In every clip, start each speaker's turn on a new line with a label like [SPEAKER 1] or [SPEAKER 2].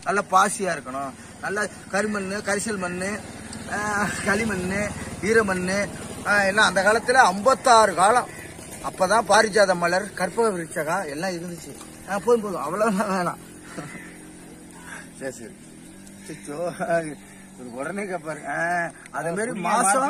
[SPEAKER 1] நல்ல பாசியா இருக்கணும். நல்ல கரிமண், கரிசல் மண், களிமண், ஈரமண் எல்லாம் அந்த காலத்துல 56 காலம். அப்பதான் பாரிஜாத மலர், கற்பக விருட்சகா எல்லாம் இருந்துச்சு. போதும் அவ்வளவுதான் வேணாம். சரி உடனே கேப்பாரு. அதே மாதிரி மாசம்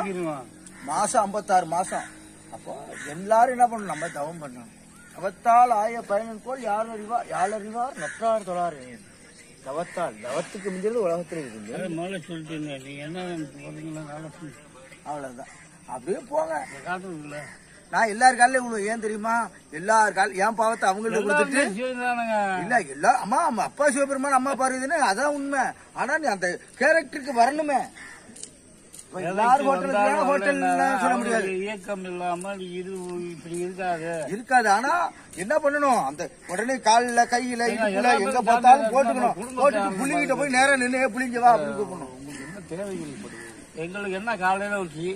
[SPEAKER 1] 56 மாசம். அப்போ எல்லாரும் என்ன பண்ணணும், நம்ம தவம் பண்ணணும். தவத்தால் ஆய பயனன் போல் யார் அறிவார் நற்றார் தொழார். தவத்துக்கு மிஞ்சது உலகத்துல இருக்கு.
[SPEAKER 2] சொல்லிட்டீங்க நீங்க என்ன
[SPEAKER 1] அவ்வளவுதான். அப்படியே போங்க. நான் எல்லாரு காலையில விடுவேன். ஏன் தெரியுமா? எல்லாரு கால என் பாவத்தை அவங்களுக்கு கொடுத்துட்டு இல்ல எல்லா அம்மா அப்பா சிவபெருமான் அம்மா பார்வதினு அதான் உண்மை. ஆனா நீ அந்த கேரக்டருக்கு வரணுமே. எல்லாரும் ஹோட்டல் சொல்ல முடியாது.
[SPEAKER 2] இயக்கம் இல்லாமல் இது இப்படி இருக்காது.
[SPEAKER 1] ஆனா என்ன பண்ணணும், அந்த உடனே காலில் கையில எங்க பார்த்தாலும் போட்டுக்கணும். போட்டுட்டு புள்ளிங்கிட்ட போய் நேரம் நின்று புளிஞ்சவா அப்படின்னு கூப்பிடணும்.
[SPEAKER 2] உங்களுக்கு என்ன தேவைகள்? எங்களுக்கு என்ன காலையில ஊற்றி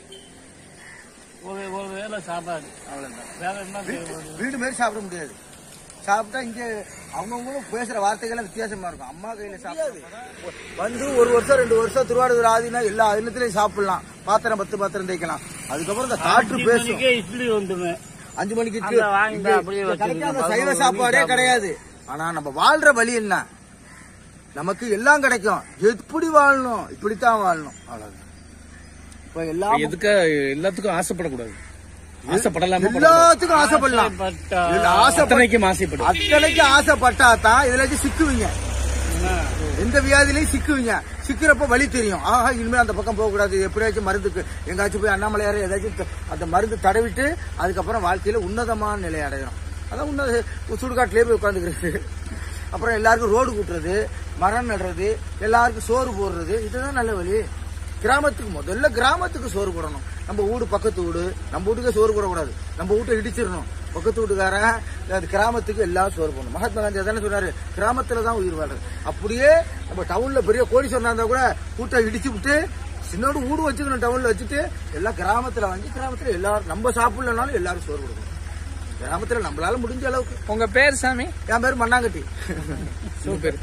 [SPEAKER 2] ஒரு வேளை சாப்பாடு, அவ்வளவுதான். வேற என்ன
[SPEAKER 1] வீடு மாரி சாப்பிட முடியாது. சாப்பிட்டா இங்க அவங்கவுங்களும் பேசுற வார்த்தைகள் வித்தியாசமா இருக்கும். அம்மா கையில சாப்பிடாது. வந்து 1 வருஷம் 2 வருஷம் திருவாரூர் ஆதினா எல்லா இல்லத்திலையும் சாப்பிடலாம். பாத்திரம் 10 பாத்திரம் தேய்க்கலாம். அதுக்கப்புறம் இந்த காற்று பேசும்.
[SPEAKER 2] இட்லி வந்துமே
[SPEAKER 1] 5 மணிக்கு கிடைக்காத சைவ சாப்பாடே கிடையாது. ஆனா நம்ம வாழ்ற வழி என்ன, நமக்கு எல்லாம் கிடைக்கும். எப்படி வாழணும், இப்படித்தான் வாழணும். அவ்வளவுதான். இப்ப
[SPEAKER 3] எல்லாத்துக்கும் ஆசைப்படக்கூடாது.
[SPEAKER 1] எல்லாத்துக்கும் ஆசைப்படலாம். அத்தனைக்கும் ஆசைப்பட்டா தான் இதுல சிக்குவீங்க. எந்த வியாதிலையும் சிக்குவீங்க. சிக்கிறப்ப வழி தெரியும். ஆஹா இனிமே அந்த பக்கம் போக கூடாது. எப்படியாச்சும் மருந்துக்கு எங்காச்சும் போய் அண்ணாமலையார ஏதாச்சும் அந்த மருந்து தடவிட்டு அதுக்கப்புறம் வாழ்க்கையில உன்னதமான நிலை அடையணும். அதான் உன்னத சுடுகாட்டிலே போய் உட்காந்துக்கிறது. அப்புறம் எல்லாருக்கும் ரோடு கூட்டுறது, மரம் நடுறது, எல்லாருக்கும் சோறு போடுறது, இதுதான் நல்ல வழி. முதல்ல கிராமத்துக்கு சோறு போடணும். நம்ம வீடு பக்கத்து வீடு, நம்ம வீட்டுக்கே சோறு போடக்கூடாது. நம்ம வீட்டை இடிச்சிடணும். பக்கத்து வீட்டுக்காரன் கிராமத்துக்கு எல்லாம் சோறு போடணும். மகாத்மா காந்தி தானே சொன்னாரு, கிராமத்துலதான் உயிர் வாழ்றது. அப்படியே நம்ம டவுன்ல பெரிய கோடீஸ்வரனா இருந்தா கூட வீட்டை இடிச்சு விட்டு சின்னோடு வீடு வச்சுக்கணும். டவுன்ல வச்சுட்டு எல்லாம் கிராமத்துல வாங்கி கிராமத்துல எல்லாரும் நம்ம சாப்பிடலனாலும் எல்லாரும் சோறு கொடுக்கணும். கிராமத்துல நம்மளால முடிஞ்ச அளவுக்கு.
[SPEAKER 3] உங்க பேர் சாமி?
[SPEAKER 1] என் பேர் மண்ணாங்கட்டி.
[SPEAKER 3] பேர்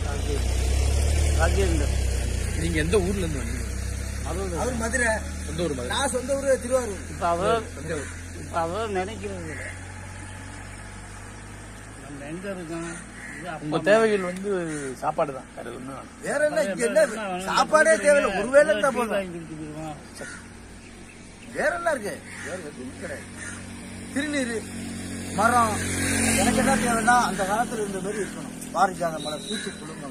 [SPEAKER 3] நீங்க எந்த ஊர்ல இருந்து வந்தீங்க?
[SPEAKER 1] அவர் மதுரை.
[SPEAKER 3] சொந்த ஊர் மதுரை.
[SPEAKER 1] நான் சொந்த ஊர் திருவாரூர்.
[SPEAKER 2] இப்ப அவர் நினைக்கிறது நம்ம எங்க இருக்கோம்.
[SPEAKER 3] உங்க தேவைகள் சாப்பாடு தான்.
[SPEAKER 1] வேற என்ன இங்க என்ன சாப்பாடே தேவையில்லை. ஒருவேளை இருந்தா போதும். வேற என்ன இருக்கு? வேற எதுவும் கிடையாது. திருநீர், மரம். எனக்கு என்ன தேவைன்னா அந்த காலத்துல இருந்த மாதிரி இருக்கணும். பாரிஜாத மலர் பூச்சி குலுங்கணும்.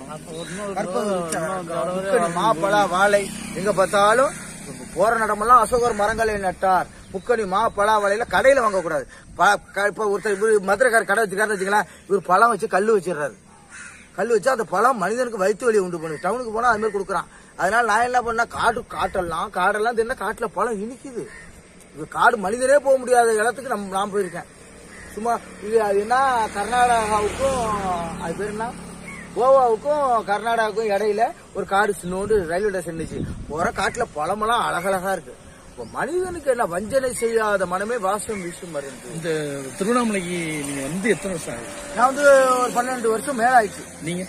[SPEAKER 1] மாப்பழ வாழை எங்க பார்த்தாலும் போற நடமெல்லாம் அசோகர் மரங்களை நட்டார். முக்கணி மாப்பழ வாழையில கடையில வாங்க கூடாது. இப்ப ஒருத்தர் மதுரைக்கார கடை வச்சுக்கலாம். இவர் பழம் வச்சு கல்லு வச்சிடறாரு. கல்லு வச்சா அந்த பழம் மனிதனுக்கு வயிற்று வலியை உண்டு பண்ணுது. டவுனுக்கு போனா அது மாதிரி கொடுக்குறான். அதனால நான் என்ன பண்ண, காடெல்லாம் தின்னா காட்டுல பழம் இனிக்குது. காடு மனிதனே போக முடியாத இடத்துக்கு நான் போயிருக்கேன். சும்மா இது என்ன கர்நாடகாவுக்கும் அது பேர் என்ன கோவாவுக்கும் கர்நாடகாவுக்கும் இடையில ஒரு காடு சின்னோண்டு ரயில்வே ஸ்டேஷன் இருந்துச்சு. போற காட்டுல பழமெல்லாம் அழகழகா இருக்கு. இப்போ மனிதனுக்கு என்ன வஞ்சனை செய்யாத மனமே வாசம் வீசும் மருந்து.
[SPEAKER 3] இந்த திருவண்ணாமலைக்கு நீங்க எத்தனை வருஷம் ஆகுது?
[SPEAKER 1] நான் ஒரு 12 வருஷம் மேல ஆயிடுச்சு.
[SPEAKER 3] நீங்க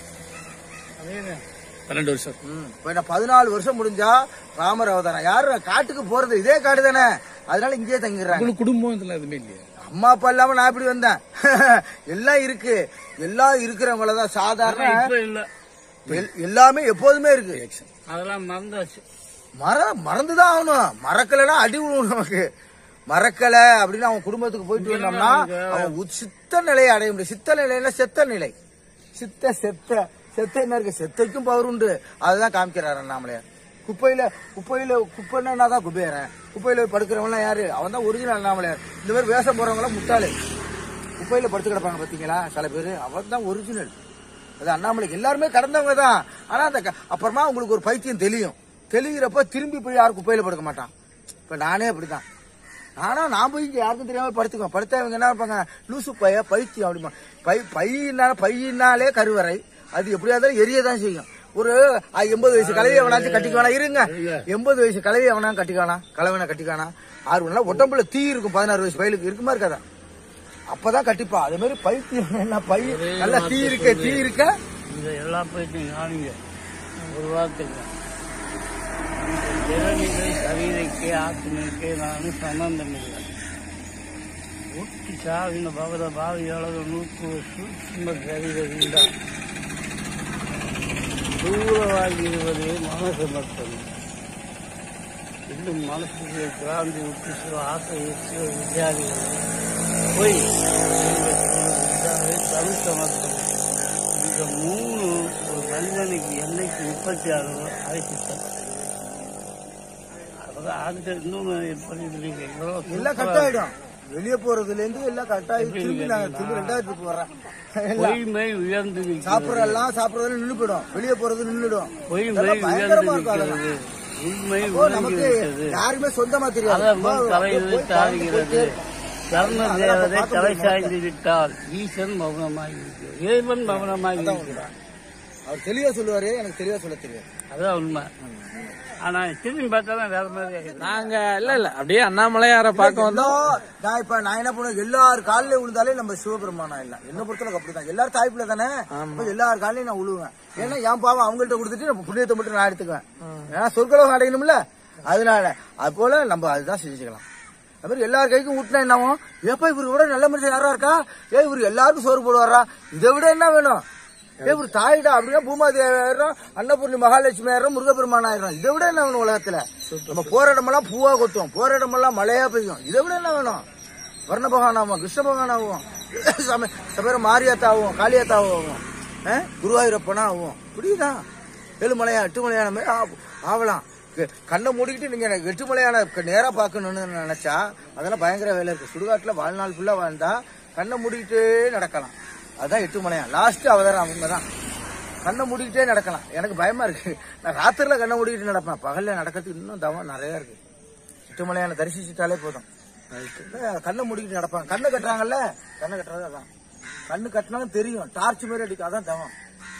[SPEAKER 3] 12 வருஷம்.
[SPEAKER 1] இப்ப என்ன 14 வருஷம் முடிஞ்சா ராமர் அவதாரம். யாரு காட்டுக்கு போறது? இதே காடு தானே. அதனால இங்கேயே தங்கிடுறாங்க.
[SPEAKER 3] குடும்பம் இதெல்லாம் எதுவுமே இல்லையா?
[SPEAKER 1] அம்மா அப்பா இல்லாம நான் இப்படி வந்தேன். எல்லாம் இருக்கு. எல்லாம் இருக்கிறவங்களதான் சாதாரண எல்லாமே எப்போதுமே இருக்கு.
[SPEAKER 2] அதெல்லாம் மறந்தாச்சு.
[SPEAKER 1] மறந்துதான் ஆகணும். மறக்கலன்னா அடி விடுவோம் நமக்கு. மறக்கல அப்படின்னு அவன் குடும்பத்துக்கு போயிட்டு வந்தோம்னா அவன் சித்த நிலையை அடைய முடியும். சித்த நிலையில செத்த நிலை. செத்த என்ன இருக்கு? செத்தைக்கும் பவர் உண்டு. அதுதான் காமிக்கிறாரு அண்ணாமலையார். குப்பைன்னா தான் குபேரன். குப்பையில படுக்கிறவங்க யாரு? அவன் தான் ஒரிஜினல் அண்ணாமலையார். இந்த மாதிரி வேஷம் போறவங்க முட்டாளு. குப்பையில படுத்து கிடப்பாங்க பாத்தீங்களா சில பேரு, அவன் தான் ஒரிஜினல். அது அண்ணாமலைக்கு எல்லாருமே கடந்தவங்க தான். ஆனா அந்த அப்புறமா உங்களுக்கு ஒரு பைத்தியம் தெளிகிறப்ப திரும்பி போய் யாரும் குப்பையில படுக்க மாட்டான். இப்ப நானே அப்படிதான். நான் போய் யாருக்கும் தெரியாம படுத்துக்குவேன். படுத்தவங்க என்ன இருப்பாங்க, லூசு பைத்தியம் அப்படிமா. பையினாலே கருவறை. அது எப்படியா இருந்தாலும் எரியதான் செய்யும். ஒரு 80 வயசு கலவி எவனாச்சும் கட்டிக்குவானா? இருங்க, 80 வயசு கலவி எவனா கட்டிக்கானா? கலவனை கட்டிக்கானா? 6 மணி நேரம் உடம்புல தீ இருக்கும். 16 வயசு பயிலுக்கு இருக்குமா இருக்காதா? அப்பதான் கட்டிப்பா. அதே மாதிரி பைத்தியம் என்ன, நல்லா தீ இருக்க
[SPEAKER 2] இதை எல்லா பேச்சையும் காணுங்க ஒரு வார்த்தைக்கு. திறனிலை கவிதைக்கு ஆத்மனுக்கு நான் சம்பந்தம் இல்லை. ஒட்டி சாவின பகத பாவியாளர் நூற்று சூட்சும கவிதை உண்டா தூரவாகிடுவதே மனசு மட்டும். இன்னும் மனசுக்கு கிராந்தி விட்டு சில ஆசை சில வித்தியாதிகள் போய் தவிர்க்க மட்டும். இந்த 3 ஒரு மனிதனுக்கு என்னைக்கு 36 அழைச்சிட்டார். அதான் அந்த இன்னொன்று
[SPEAKER 1] எல்லாம் கட்டாயிடும். வெளியே போறதுல இருந்து எல்லாம் கட்டாயிடும். திரும்பி 2000 வர்றேன்.
[SPEAKER 2] பொய்மை உயர்ந்து
[SPEAKER 1] சாப்பிடறதெல்லாம் நின்று போயிடும். வெளியே போறது நின்றுடும்.
[SPEAKER 2] பொய்மை
[SPEAKER 1] பயங்கரமா இருக்கும்.
[SPEAKER 2] உயர்ந்து உண்மை
[SPEAKER 1] நமக்கு யாருமே சொந்தமா தெரியாது.
[SPEAKER 2] தாழ்கிறது. கர்ம தேவதை தலை சாய்ந்து விட்டால் ஈசன் மௌனமாகிவிட்டார். இறைவன் மௌனமாகிவிட்டார்.
[SPEAKER 1] அவர் தெளிவா சொல்லுவாரு. எனக்கு தெளிவா சொல்ல தெரியாது.
[SPEAKER 2] அதான் உண்மை. ஆனா திரும்பி பார்த்தாதான் வேற மாதிரி.
[SPEAKER 3] நாங்க இல்ல அப்படியே அண்ணாமலையார பார்க்க வந்தோம்.
[SPEAKER 1] நான் என்ன பண்ணுவேன், எல்லாரும் காலில விழுந்தாலே நம்ம சிவபெருமானா இல்ல. என்ன பொறுத்தளவுக்கு அப்படிதான். எல்லாரும் தாய்ப்புல தானே, எல்லாரும் காலையும் நான் விழுவேன். ஏன்னா என் பாவம் அவங்கள்ட்ட கொடுத்துட்டு நம்ம புண்ணியத்தை மட்டும் நான் எடுத்துக்குவேன். ஏன்னா சொற்களவு அடையணும்ல. அதனால அது போல நம்ம அதுதான் செஞ்சுக்கலாம். அது மாதிரி எல்லார் கைக்கும் ஊட்டினா என்னவும், ஏப்பா இவரு கூட நல்ல மனுஷன் யாரா இருக்கா, இவரு எல்லாருக்கும் சோறு போடுவாரா, இதை விட என்ன வேணும், ஒரு தாயிடா அப்படின்னா பூமாதி ஆயிரம், அன்னபூர்ணி மகாலட்சுமி ஆயிரம், முருகப்பெருமான் ஆயிரம். இதை விட என்ன வேணும் உலகத்துல? நம்ம போற இடமெல்லாம் பூவா கொத்தும், போற இடமெல்லாம் மழையா பெய்யும். இதை விட என்ன வேணும்? வர்ண பகவான் ஆகும், கிருஷ்ண பகவான் ஆகும், சபைரம் மாரியாத்தா ஆகும், காளியாத்தா ஆகும், குருவாயூரப்பனா ஆகும். புரியுதா? 7 மலையா 8 மலையான மாதிரி ஆகலாம். கண்ணை மூடிக்கிட்டு நீங்க 8 மலையான நேரா பாக்கணும்னு நினைச்சா அதெல்லாம் பயங்கர வேலை இருக்கு. சுடுகாட்டுல வாழ்நாள் ஃபுல்லா வாழ்ந்தா கண்ணை மூடிக்கிட்டே நடக்கலாம். அதான் 8 மலையா. லாஸ்ட் அவதாரம் அவங்கதான். கண்ணை மூடிக்கிட்டே நடக்கலாம். எனக்கு பயமா இருக்கு. நான் ராத்திரில கண்ணை மூடிக்கிட்டு நடப்பேன். பகல்ல நடக்கிறதுக்கு இன்னும் தவம் நிறைய இருக்கு. 8 மலையான தரிசிச்சுட்டாலே போதும். கண்ணை மூடிக்கிட்டு நடப்பாங்க. கண்ணை கட்டுறாங்கல்ல, கண்ணை கட்டுறது அதான். கண்ணு கட்டினாலும் தெரியும், டார்ச் மாதிரி அடிக்கும். அதான் தவம்.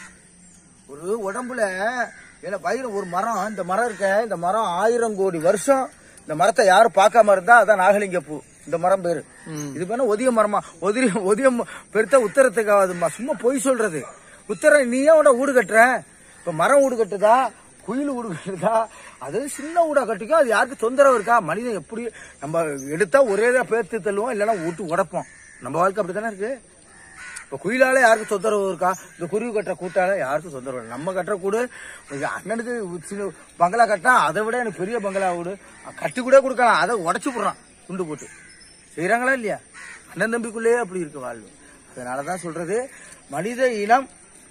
[SPEAKER 1] ஒரு உடம்புல வயிறு ஒரு மரம், இந்த மரம் இருக்க, இந்த மரம் 1000 கோடி வருஷம் இந்த மரத்தை யாரும் பார்க்காம இருந்தா அதான் நாகலிங்க பூ. இந்த மரம் பேரு. இது பேரு ஒதிய மரமா. ஒதியம் பெருத்த உத்தரத்துக்கு ஆகுதுமா. சும்மா பொய் சொல்றது. உத்தரம் நீ ஏன் வீடு கட்டுற? இப்ப மரம் வீடு கட்டுதா, குயில் வீடு கட்டுதா, அது சின்ன வீடா கட்டிக்கும். அது யாருக்கு தொந்தரவு இருக்கா? மனிதன் எப்படி நம்ம எடுத்தா ஒரே பேர்த்து தள்ளுவோம், இல்லைன்னா வீட்டு உடப்போம். நம்ம வாழ்க்கை அப்படித்தானே இருக்கு. இப்ப குயிலால யாருக்கு தொந்தரவு இருக்கா? இந்த குருவி கட்டுற கூட்டால யாருக்கும் தொந்தரவு இல்லை. நம்ம கட்டுற கூடு அண்ணனுக்கு சின்ன பங்களா கட்டினா அதை விட எனக்கு பெரிய பங்களா வீடு கட்டி கூட கொடுக்கலாம். அதை உடச்சு போடுறான் துண்டு போட்டு. செய்யறாங்களா இல்லையா? அண்ணன் தம்பிக்குள்ளேயே அப்படி இருக்கு வாழ்வு. அதனாலதான் சொல்றது, மனித இனம்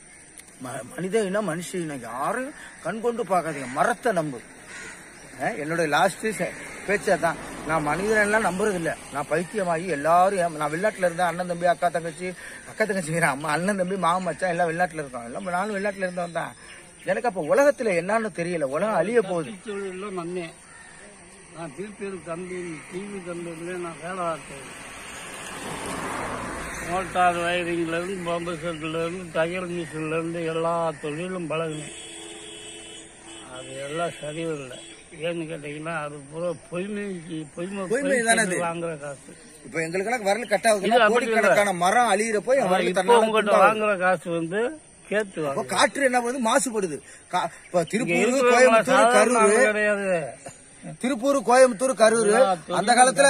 [SPEAKER 1] மனுஷ இனம் யாரும் கண் கொண்டு பார்க்காதீங்க. மரத்தை நம்பு. என்னோட லாஸ்ட் பேச்சா தான். நான் மனிதனெல்லாம் நம்புறது இல்லை. நான் பைத்தியமாகி எல்லாரும், நான் வெளிநாட்டுல இருந்தேன். அண்ணன் தம்பி அக்கா தங்கச்சிங்கிற அம்மா, அண்ணன் தம்பி மாமன் மச்சான் எல்லாம் வெளிநாட்டுல இருக்கோம். எல்லாம் நானும் வெளிநாட்டுல இருந்தவன் தான். எனக்கு அப்ப உலகத்துல என்னன்னு தெரியல. உலகம் அழிய போகுது.
[SPEAKER 2] நான் திருப்பி தம்பி டிவி கம்பெனில நான் வேலை பார்த்தேன். மோட்டார் வயரிங்ல இருந்து, பம்பு செட்ல இருந்து, தையல் மிஷின்ல இருந்து எல்லா தொழிலும் பழகினேன். அது எல்லாம் சரியில்லை. ஏன்னு கேட்டீங்கன்னா அது பூரா பொய்மை வாங்குற காசு.
[SPEAKER 1] இப்ப எங்களுக்கு வரல கட்டாவது மரம் அழியிற போய்
[SPEAKER 2] உங்ககிட்ட வாங்குற காசு வந்து கேட்டு
[SPEAKER 1] காற்று என்ன பண்ணுது, மாசுபடுது. திருப்பூர் கோயம்புத்தூர் கரூர் கிடையாது. திருப்பூர் கோயம்புத்தூர் கரூர் அந்த காலத்துல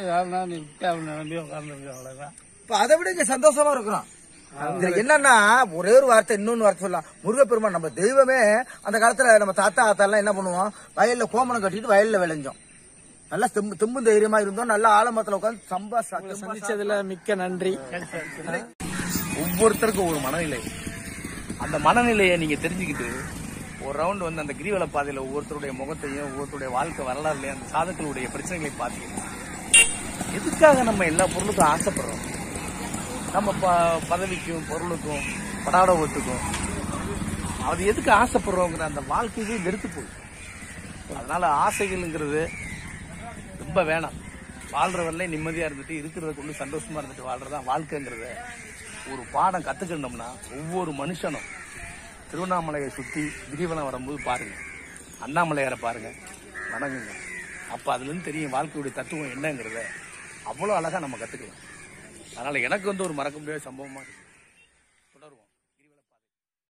[SPEAKER 1] இப்ப அதை விட இங்க சந்தோஷமா இருக்கிறோம். என்னன்னா ஒரே ஒரு வார்த்தை, இன்னொன்னு வார்த்தை சொல்லலாம். முருகப்பெருமான் நம்ம தெய்வமே. அந்த காலத்துல நம்ம தாத்தா ஆத்தாலாம் என்ன பண்ணுவோம், வயல்ல கோமணம் கட்டிட்டு வயல்ல விளைஞ்சோம். நல்லா தெம்பும் தைரியமா இருந்தோம். நல்லா ஆலமரத்துல உட்காந்து
[SPEAKER 3] சந்திச்சதுல மிக்க நன்றி. ஒவ்வொருத்தருக்கும் ஒரு மனநிலை. அந்த மனநிலையை நீங்க தெரிஞ்சுக்கிட்டு ஒரு ரவுண்ட் வந்து அந்த கிரிவல பாதையில ஒவ்வொருத்தருடைய முகத்தையும், ஒவ்வொருத்தருடைய வாழ்க்கை வரலாறுலையும் அந்த சாதக்களுடைய பிரச்சனைகளை பார்த்தீங்கன்னா, எதுக்காக நம்ம எல்லா பொருளுக்கும் ஆசைப்படுறோம்? நம்ம பதவிக்கும், பொருளுக்கும், படாடவத்துக்கும் அது எதுக்கு ஆசைப்படுறோங்கிற அந்த வாழ்க்கையே வெறுத்து போகுது. அதனால ஆசைகள்ங்கிறது ரொம்ப வேணாம். வாழ்றவர்களே நிம்மதியா இருந்துட்டு, இருக்கிறத கொண்டு சந்தோஷமா இருந்துட்டு வாழ்றதான் வாழ்க்கைங்கிறத ஒரு பாடம் கத்துக்கணும்னா, ஒவ்வொரு மனுஷனும் திருவண்ணாமலையை சுத்தி கிரிவலம் வரும்போது பாருங்க, அண்ணாமலையாரை பாருங்க, வணங்குங்க. அப்ப அதுல இருந்து தெரியும் வாழ்க்கையுடைய தத்துவம் என்னங்கிறத. அவ்வளவு அழகா நம்ம கத்துக்கலாம். அதனால எனக்கு வந்து ஒரு மறக்க முடியாத சம்பவமா இருக்கு.